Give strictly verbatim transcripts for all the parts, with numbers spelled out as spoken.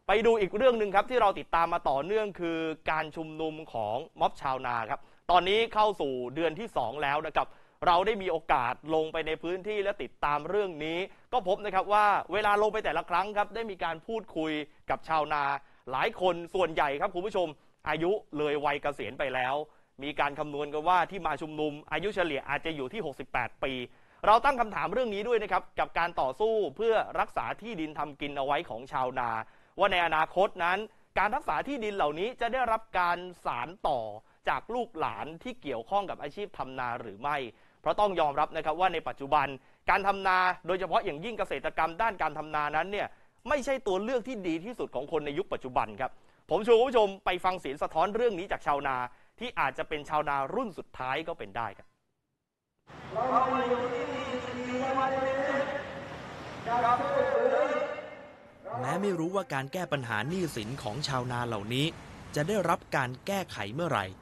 ไปดูอีกเรื่องหนึ่งครับที่เราติดตามมาต่อเนื่องคือการชุมนุมของม็อบชาวนาครับตอนนี้เข้าสู่เดือนที่สองแล้วนะครับเราได้มีโอกาสลงไปในพื้นที่และติดตามเรื่องนี้ก็พบนะครับว่าเวลาลงไปแต่ละครั้งครับได้มีการพูดคุยกับชาวนาหลายคนส่วนใหญ่ครับคุณผู้ชมอายุเลยวัยเกษียณไปแล้วมีการคำนวณกันว่าที่มาชุมนุมอายุเฉลี่ยอาจจะอยู่ที่หกสิบแปดปีเราตั้งคำถามเรื่องนี้ด้วยนะครับกับการต่อสู้เพื่อรักษาที่ดินทำกินเอาไว้ของชาวนาว่าในอนาคตนั้นการรักษาที่ดินเหล่านี้จะได้รับการสานต่อจากลูกหลานที่เกี่ยวข้องกับอาชีพทำนาหรือไม่เพราะต้องยอมรับนะครับว่าในปัจจุบันการทำนาโดยเฉพาะอย่างยิ่งเกษตรกรรมด้านการทำนานั้นเนี่ยไม่ใช่ตัวเลือกที่ดีที่สุดของคนในยุคปัจจุบันครับผมชวนคุณผู้ชมไปฟังเสียงสะท้อนเรื่องนี้จากชาวนาที่อาจจะเป็นชาวนารุ่นสุดท้ายก็เป็นได้ครับแม้ไม่รู้ว่าการแก้ปัญหาหนี้สินของชาวนาเหล่านี้จะได้รับการแก้ไขเมื่อไหร่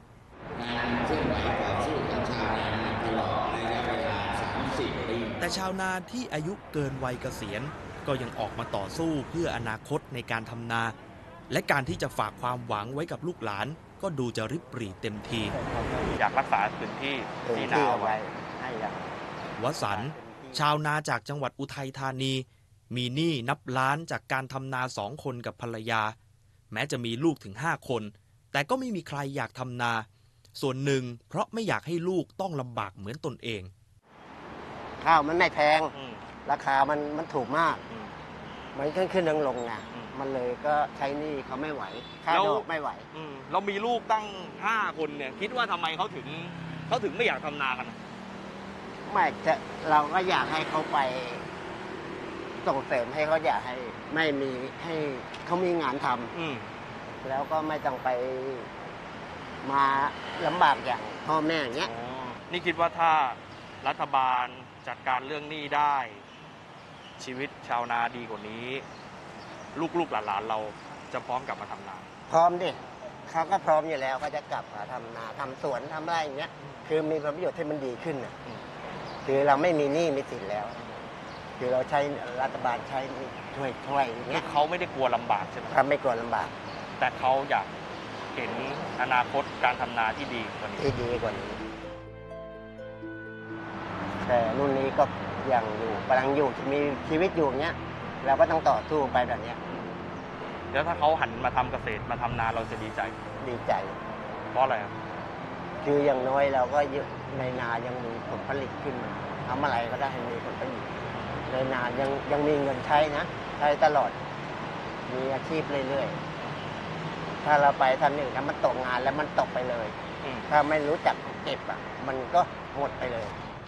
แต่ชาวนาที่อายุเกินวัยเกษียณก็ยังออกมาต่อสู้เพื่ออนาคตในการทำนาและการที่จะฝากความหวังไว้กับลูกหลานก็ดูจะริบหรี่เต็มทีอยากรักษาพื้นที่ที่นาไว้ให้วสันต์ชาวนาจากจังหวัดอุทัยธานีมีหนี้นับล้านจากการทำนาสองคนกับภรรยาแม้จะมีลูกถึงห้าคนแต่ก็ไม่มีใครอยากทำนาส่วนหนึ่งเพราะไม่อยากให้ลูกต้องลำบากเหมือนตนเองข้าวมันไม่แพงราคามันมันถูกมากมันขึ้นขึ้นลงลงไงมันเลยก็ใช้หนี้เขาไม่ไหวค่าดอกไม่ไหวเรามีลูกตั้งห้าคนเนี่ยคิดว่าทำไมเขาถึงเขาถึงไม่อยากทำนากันไม่จะเราก็อยากให้เขาไปส่งเสริมให้เขาอยากให้ไม่มีให้เขามีงานทำแล้วก็ไม่ต้องไปมาลำบากอย่างพ่อแม่อย่างเงี้ยนี่คิดว่าถ้ารัฐบาลจัดการเรื่องหนี้ได้ชีวิตชาวนาดีกว่านี้ลูกๆหลานๆเราจะพร้อมกลับมาทำนาพร้อมดิเขาก็พร้อมอยู่แล้วเขาจะกลับมาทำนาทำสวนทำอะไรอย่างเงี้ยคือมีผลประโยชน์ที่มันดีขึ้นนะคือเราไม่มีหนี้มีสินแล้วคือเราใช้รัฐบาลใช้ช่วยช่วยอย่างเงี้ยเขาไม่ได้กลัวลำบากใช่ไหมครับไม่กลัวลำบากแต่เขาอยากเห็นอนาคตการทำนาที่ดีกว่านี้ที่ดีกว่านี้แต่รุ่นนี้ก็ยังอยู่กำลังอยู่มีชีวิตอยู่เงี้ยเราก็ต้องต่อสู้ไปแบบนี้แล้วถ้าเขาหันมาทำเกษตรมาทำนาเราจะดีใจดีใจเพราะอะไรครับคืออย่างน้อยเราก็ในนายังมีผลผลิตขึ้นมาทำอะไรก็ได้ให้มีผลผลิตในนายังยังมีเงินใช้นะใช้ตลอดมีอาชีพเรื่อยๆถ้าเราไปทำหนึ่งถ้ามันตกงานแล้วมันตกไปเลยถ้าไม่รู้จักเก็บอ่ะมันก็หมดไปเลย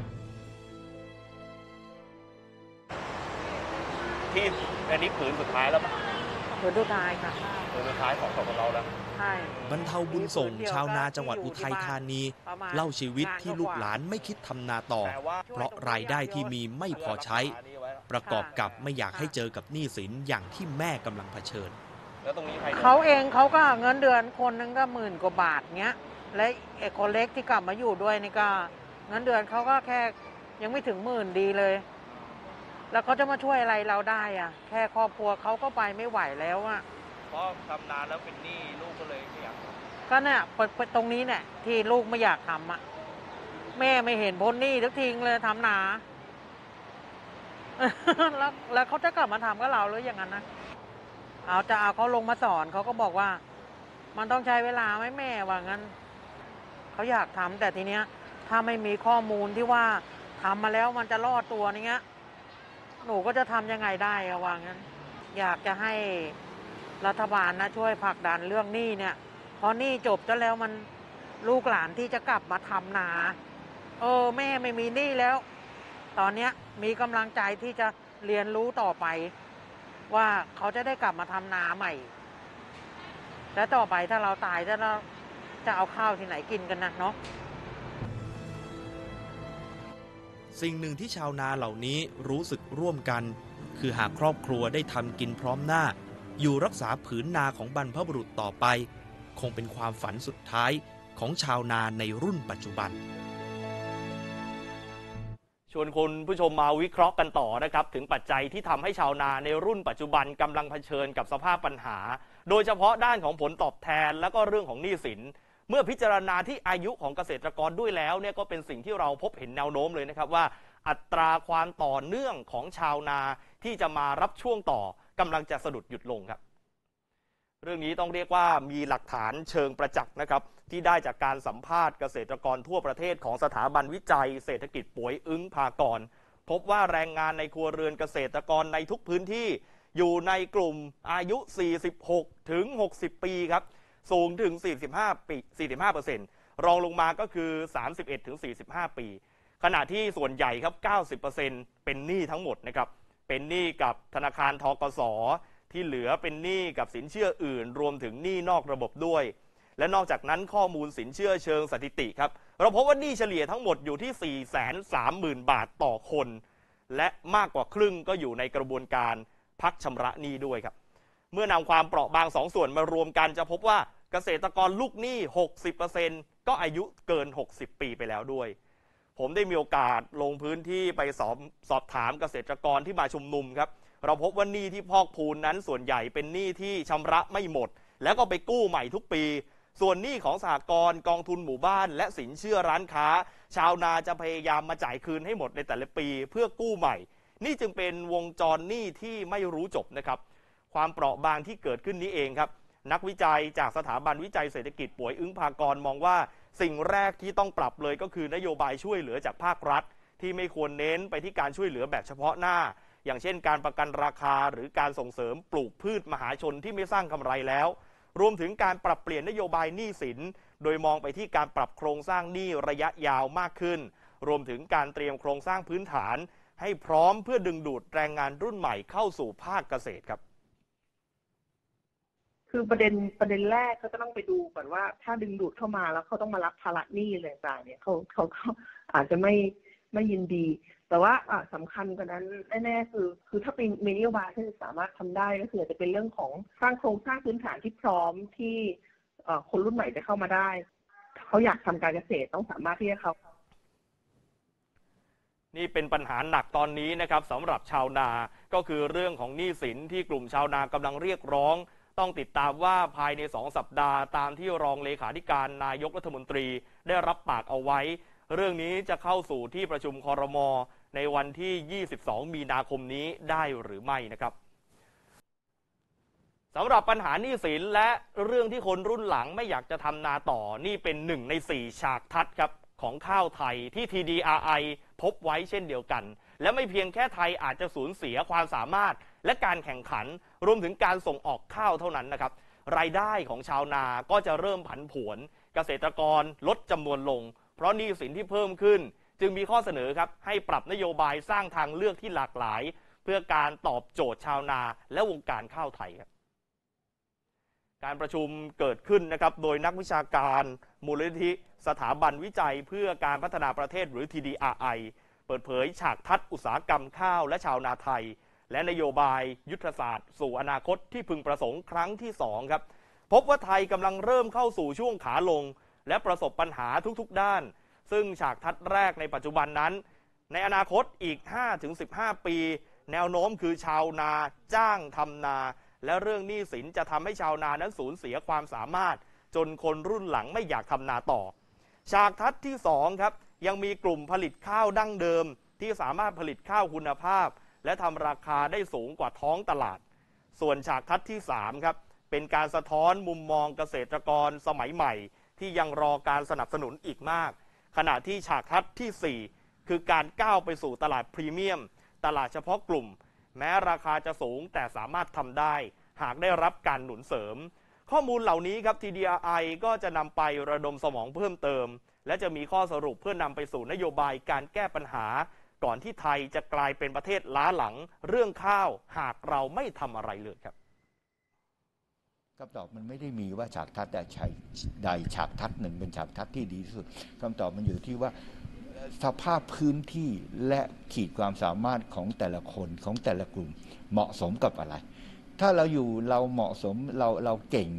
ที่อันนี้ผืนสุดท้ายแล้วมั้ยผืนสุดท้ายค่ะผืนสุดท้ายของของเราแล้วใช่บรรเทาบุญส่งชาวนาจังหวัดอุทัยธานีเล่าชีวิตที่ลูกหลานไม่คิดทำนาต่อเพราะรายได้ที่มีไม่พอใช้ประกอบกับไม่อยากให้เจอกับหนี้สินอย่างที่แม่กำลังเผชิญเขาเองเขาก็เงินเดือนคนนึงก็หมื่นกว่าบาทเงี้ยและไอ้คนเล็กที่กลับมาอยู่ด้วยนี่ก็เงินเดือนเขาก็แค่ยังไม่ถึงหมื่นดีเลยแล้วเขาจะมาช่วยอะไรเราได้อ่ะแค่ครอบครัวเขาก็ไปไม่ไหวแล้วอ่ะเพราะทำนานแล้วเป็นหนี้ลูกก็เลยไม่อยากก็เนี่ยตรงนี้เนี่ยที่ลูกไม่อยากทำอ่ะแม่ไม่เห็นพ้นหนี้ทุกทีเลยทำนาแล้วแล้วเขาจะกลับมาทำกับเราหรืออย่างนั้นนะเอาจะเอาเขาลงมาสอนเขาก็บอกว่ามันต้องใช้เวลาไหมแม่ว่างั้นเขาอยากทำแต่ทีเนี้ยถ้าไม่มีข้อมูลที่ว่าทำมาแล้วมันจะรอดตัวอย่างเงี้ยหนูก็จะทำยังไงได้อะว่างั้นอยากจะให้รัฐบาลนะช่วยผลักดันเรื่องหนี้เนี่ยพอหนี้จบจะแล้วมันลูกหลานที่จะกลับมาทำนาเออแม่ไม่มีหนี้แล้วตอนเนี้ยมีกำลังใจที่จะเรียนรู้ต่อไปว่าเขาจะได้กลับมาทำนาใหม่แล้วต่อไปถ้าเราตายจะเราจะเอาข้าวที่ไหนกินกันนะเนาะสิ่งหนึ่งที่ชาวนาเหล่านี้รู้สึกร่วมกันคือหากครอบครัวได้ทำกินพร้อมหน้าอยู่รักษาผืนนาของบรรพบุรุษต่อไปคงเป็นความฝันสุดท้ายของชาวนาในรุ่นปัจจุบันชวนคุณผู้ชมมาวิเคราะห์กันต่อนะครับถึงปัจจัยที่ทำให้ชาวนาในรุ่นปัจจุบันกำลังเผชิญกับสภาพปัญหาโดยเฉพาะด้านของผลตอบแทนและก็เรื่องของหนี้สินเมื่อพิจารณาที่อายุของเกษตรกรด้วยแล้วเนี่ยก็เป็นสิ่งที่เราพบเห็นแนวโน้มเลยนะครับว่าอัตราความต่อเนื่องของชาวนาที่จะมารับช่วงต่อกำลังจะสะดุดหยุดลงครับเรื่องนี้ต้องเรียกว่ามีหลักฐานเชิงประจักษ์นะครับที่ได้จากการสัมภาษณ์เกษตรกรทั่วประเทศของสถาบันวิจัยเศรษฐกิจป่วยอึ้งพากรพบว่าแรงงานในครัวเรือนเกษตรกรในทุกพื้นที่อยู่ในกลุ่มอายุ สี่สิบหกถึงหกสิบ ปีครับสูงถึง สี่สิบห้า ปี สี่สิบห้าเปอร์เซ็นต์ รองลงมาก็คือ สามสิบเอ็ดถึงสี่สิบห้า ปีขณะที่ส่วนใหญ่ครับ เก้าสิบเปอร์เซ็นต์ เป็นหนี้ทั้งหมดนะครับเป็นหนี้กับธนาคารธกส.ที่เหลือเป็นหนี้กับสินเชื่ออื่นรวมถึงหนี้นอกระบบด้วยและนอกจากนั้นข้อมูลสินเชื่อเชิงสถิติครับเราพบว่าหนี้เฉลี่ยทั้งหมดอยู่ที่ สี่แสนสามหมื่น บาทต่อคนและมากกว่าครึ่งก็อยู่ในกระบวนการพักชำระหนี้ด้วยครับเมื่อนำความเปราะบางสองส่วนมารวมกันจะพบว่าเกษตรกรลูกหนี้ หกสิบเปอร์เซ็นต์ ก็อายุเกินหกสิบปีไปแล้วด้วยผมได้มีโอกาสลงพื้นที่ไปสอบสอบถามเกษตรกรที่มาชุมนุมครับเราพบว่าหนี้ที่พอกพูนนั้นส่วนใหญ่เป็นหนี้ที่ชำระไม่หมดแล้วก็ไปกู้ใหม่ทุกปีส่วนหนี้ของสหกรณ์กองทุนหมู่บ้านและสินเชื่อร้านค้าชาวนาจะพยายามมาจ่ายคืนให้หมดในแต่ละปีเพื่อกู้ใหม่นี่จึงเป็นวงจรหนี้ที่ไม่รู้จบนะครับความเปราะบางที่เกิดขึ้นนี้เองครับนักวิจัยจากสถาบันวิจัยเศรษฐกิจป่วยอึ้งพากรมองว่าสิ่งแรกที่ต้องปรับเลยก็คือนโยบายช่วยเหลือจากภาครัฐที่ไม่ควรเน้นไปที่การช่วยเหลือแบบเฉพาะหน้าอย่างเช่นการประกันราคาหรือการส่งเสริมปลูกพืชมหาชนที่ไม่สร้างกำไรแล้วรวมถึงการปรับเปลี่ยนนโยบายหนี้สินโดยมองไปที่การปรับโครงสร้างหนี้ระยะยาวมากขึ้นรวมถึงการเตรียมโครงสร้างพื้นฐานให้พร้อมเพื่อดึงดูดแรงงานรุ่นใหม่เข้าสู่ภาคเกษตรครับคือประเด็นประเด็นแรกเขาจะต้องไปดูก่อนว่าถ้าดึงดูดเข้ามาแล้วเขาต้องมารับภาระหนี้อะไรต่างๆเนี่ยเขาเขาเขาอาจจะไม่ไม่ยินดีแต่ว่าสำคัญกว่านั้นแน่ๆคือคือถ้าเป็นนโยบายที่สามารถทำได้ก็คือจะเป็นเรื่องของสร้างโครงสร้างพื้นฐานที่พร้อมที่คนรุ่นใหม่จะเข้ามาได้เขาอยากทำการเกษตรต้องสามารถที่จะเข้านี่เป็นปัญหาหนักตอนนี้นะครับสำหรับชาวนาก็คือเรื่องของหนี้สินที่กลุ่มชาวนากำลังเรียกร้องต้องติดตามว่าภายในสองสัปดาห์ตามที่รองเลขาธิการนายกรัฐมนตรีได้รับปากเอาไว้เรื่องนี้จะเข้าสู่ที่ประชุมครม.ในวันที่ยี่สิบสองมีนาคมนี้ได้หรือไม่นะครับสำหรับปัญหาหนี้สินและเรื่องที่คนรุ่นหลังไม่อยากจะทำนาต่อนี่เป็นหนึ่งในสี่ฉากทัศน์ครับของข้าวไทยที่ ที ดี อาร์ ไอ พบไว้เช่นเดียวกันและไม่เพียงแค่ไทยอาจจะสูญเสียความสามารถและการแข่งขันรวมถึงการส่งออกข้าวเท่านั้นนะครับรายได้ของชาวนาก็จะเริ่มผันผวนเกษตรกรลดจำนวนลงเพราะหนี้สินที่เพิ่มขึ้นจึงมีข้อเสนอครับให้ปรับนโยบายสร้างทางเลือกที่หลากหลายเพื่อการตอบโจทย์ชาวนาและวงการข้าวไทยครับการประชุมเกิดขึ้นนะครับโดยนักวิชาการมูลนิธิสถาบันวิจัยเพื่อการพัฒนาประเทศหรือ ที ดี อาร์ ไอ เปิดเผยฉากทัศน์อุตสาหกรรมข้าวและชาวนาไทยและนโยบายยุทธศาสตร์สู่อนาคตที่พึงประสงค์ครั้งที่สองครับพบว่าไทยกำลังเริ่มเข้าสู่ช่วงขาลงและประสบปัญหาทุกๆด้านซึ่งฉากทัศน์แรกในปัจจุบันนั้นในอนาคตอีก ห้าถึงสิบห้า ปีแนวโน้มคือชาวนาจ้างทำนาและเรื่องหนี้สินจะทำให้ชาวนานั้นสูญเสียความสามารถจนคนรุ่นหลังไม่อยากทำนาต่อฉากทัศน์ที่สองครับยังมีกลุ่มผลิตข้าวดั้งเดิมที่สามารถผลิตข้าวคุณภาพและทำราคาได้สูงกว่าท้องตลาดส่วนฉากทัศน์ที่สามครับเป็นการสะท้อนมุมมองเกษตรกรสมัยใหม่ที่ยังรอการสนับสนุนอีกมากขณะที่ฉากทัศน์ที่สี่คือการก้าวไปสู่ตลาดพรีเมียมตลาดเฉพาะกลุ่มแม้ราคาจะสูงแต่สามารถทำได้หากได้รับการหนุนเสริมข้อมูลเหล่านี้ครับ ที ดี อาร์ ไอ ก็จะนำไประดมสมองเพิ่มเติมและจะมีข้อสรุปเพื่อนำไปสู่นโยบายการแก้ปัญหาก่อนที่ไทยจะกลายเป็นประเทศล้าหลังเรื่องข้าวหากเราไม่ทำอะไรเลยครับคำตอบมันไม่ได้มีว่าฉากทัศน์ใดฉากทัศน์หนึ่งเป็นฉากทัศน์ที่ดีที่สุดคำตอบมันอยู่ที่ว่าสภาพพื้นที่และขีดความสามารถของแต่ละคนของแต่ละกลุ่มเหมาะสมกับอะไรถ้าเราอยู่เราเหมาะสมเราเราเก่ง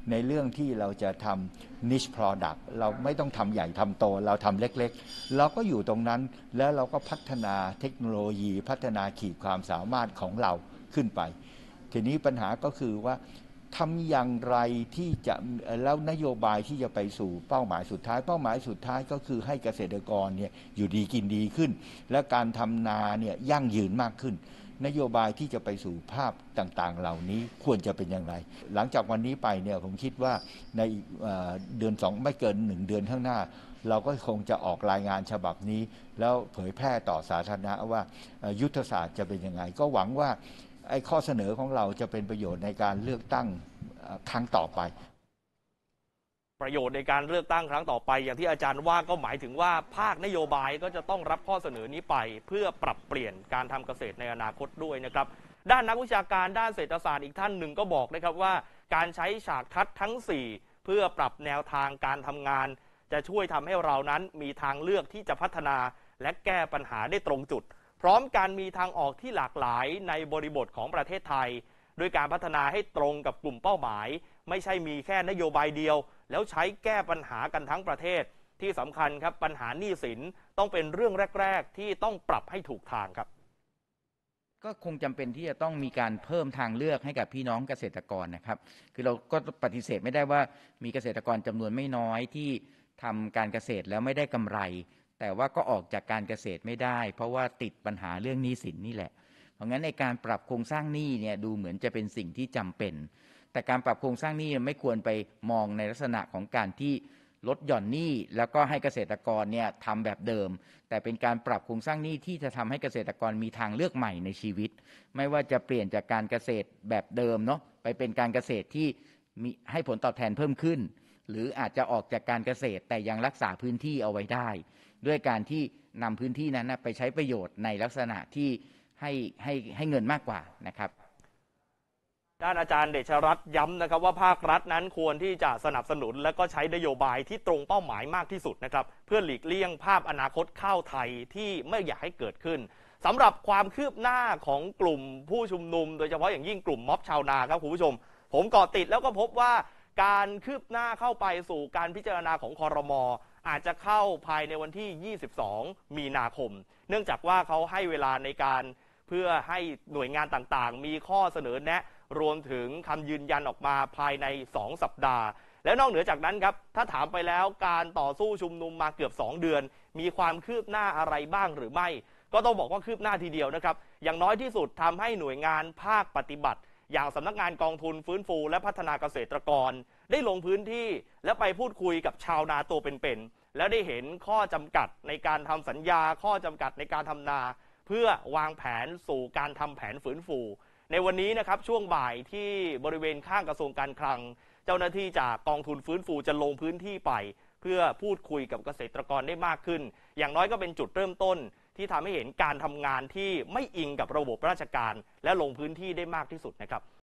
ในเรื่องที่เราจะทำ niche product เราไม่ต้องทำใหญ่ทำโตเราทำเล็กๆเราก็อยู่ตรงนั้นแล้วเราก็พัฒนาเทคโนโลยีพัฒนาขีดความสามารถของเราขึ้นไปทีนี้ปัญหาก็คือว่าทำอย่างไรที่จะแล้วนโยบายที่จะไปสู่เป้าหมายสุดท้ายเป้าหมายสุดท้ายก็คือให้เกษตรกรเนี่ยอยู่ดีกินดีขึ้นและการทำนาเนี่ยยั่งยืนมากขึ้นนโยบายที่จะไปสู่ภาพต่างๆเหล่านี้ควรจะเป็นอย่างไรหลังจากวันนี้ไปเนี่ยผมคิดว่าในเดือนสองไม่เกินหนึ่งเดือนข้างหน้าเราก็คงจะออกรายงานฉบับนี้แล้วเผยแพร่ต่อสาธารณะว่ายุทธศาสตร์จะเป็นยังไงก็หวังว่าไอ้ข้อเสนอของเราจะเป็นประโยชน์ในการเลือกตั้งครั้งต่อไปประโยชน์ในการเลือกตั้งครั้งต่อไปอย่างที่อาจารย์ว่าก็หมายถึงว่าภาคนโยบายก็จะต้องรับข้อเสนอนี้ไปเพื่อปรับเปลี่ยนการทำเกษตรในอนาคตด้วยนะครับด้านนักวิชาการด้านเศรษฐศาสตร์อีกท่านหนึ่งก็บอกนะครับว่าการใช้ฉากทัศน์ทั้งสี่เพื่อปรับแนวทางการทำงานจะช่วยทำให้เรานั้นมีทางเลือกที่จะพัฒนาและแก้ปัญหาได้ตรงจุดพร้อมการมีทางออกที่หลากหลายในบริบทของประเทศไทยด้วยการพัฒนาให้ตรงกับกลุ่มเป้าหมายไม่ใช่มีแค่นโยบายเดียวแล้วใช้แก้ปัญหากันทั้งประเทศที่สำคัญครับปัญหาหนี้สินต้องเป็นเรื่องแรกๆที่ต้องปรับให้ถูกทางครับก็คงจำเป็นที่จะต้องมีการเพิ่มทางเลือกให้กับพี่น้องเกษตรกรนะครับคือเราก็ปฏิเสธไม่ได้ว่ามีเกษตรกรจำนวนไม่น้อยที่ทำการเกษตรแล้วไม่ได้กำไรแต่ว่าก็ออกจากการเกษตรไม่ได้เพราะว่าติดปัญหาเรื่องหนี้สินนี่แหละเพราะงั้นในการปรับโครงสร้างหนี้เนี่ยดูเหมือนจะเป็นสิ่งที่จำเป็นแต่การปรับโครงสร้างหนี้ไม่ควรไปมองในลักษณะของการที่ลดหย่อนหนี้แล้วก็ให้เกษตรกรเนี่ยทำแบบเดิมแต่เป็นการปรับโครงสร้างหนี้ที่จะทำให้เกษตรกรมีทางเลือกใหม่ในชีวิตไม่ว่าจะเปลี่ยนจากการเกษตรแบบเดิมเนาะไปเป็นการเกษตรที่มีให้ผลตอบแทนเพิ่มขึ้นหรืออาจจะออกจากการเกษตรแต่ยังรักษาพื้นที่เอาไว้ได้ด้วยการที่นำพื้นที่นั้นไปใช้ประโยชน์ในลักษณะที่ให้ให้ให้เงินมากกว่านะครับด้านอาจารย์เดชรัตน์ย้ำนะครับว่าภาครัฐนั้นควรที่จะสนับสนุนและก็ใช้นโยบายที่ตรงเป้าหมายมากที่สุดนะครับเพื่อหลีกเลี่ยงภาพอนาคตข้าวไทยที่ไม่อยากให้เกิดขึ้นสำหรับความคืบหน้าของกลุ่มผู้ชุมนุมโดยเฉพาะอย่างยิ่งกลุ่มม็อบชาวนาครับคุณผู้ชมผมเกาะติดแล้วก็พบว่าการคืบหน้าเข้าไปสู่การพิจารณาของครม.อาจจะเข้าภายในวันที่ยี่สิบสองมีนาคมเนื่องจากว่าเขาให้เวลาในการเพื่อให้หน่วยงานต่างๆมีข้อเสนอแนะรวมถึงคำยืนยันออกมาภายในสองสัปดาห์แล้วนอกเหนือจากนั้นครับถ้าถามไปแล้วการต่อสู้ชุมนุมมาเกือบสองเดือนมีความคืบหน้าอะไรบ้างหรือไม่ก็ต้องบอกว่าคืบหน้าทีเดียวนะครับอย่างน้อยที่สุดทำให้หน่วยงานภาคปฏิบัติอย่างสำนักงานกองทุนฟื้นฟูและพัฒนาเกษตรกรได้ลงพื้นที่และไปพูดคุยกับชาวนาตัวเป็นๆแล้วได้เห็นข้อจำกัดในการทำสัญญาข้อจำกัดในการทำนาเพื่อวางแผนสู่การทำแผนฟื้นฟูในวันนี้นะครับช่วงบ่ายที่บริเวณข้างกระทรวงการคลังเจ้าหน้าที่จากกองทุนฟื้นฟูจะลงพื้นที่ไปเพื่อพูดคุยกับเกษตรกรได้มากขึ้นอย่างน้อยก็เป็นจุดเริ่มต้นที่ทำให้เห็นการทำงานที่ไม่อิงกับระบบราชการและลงพื้นที่ได้มากที่สุดนะครับ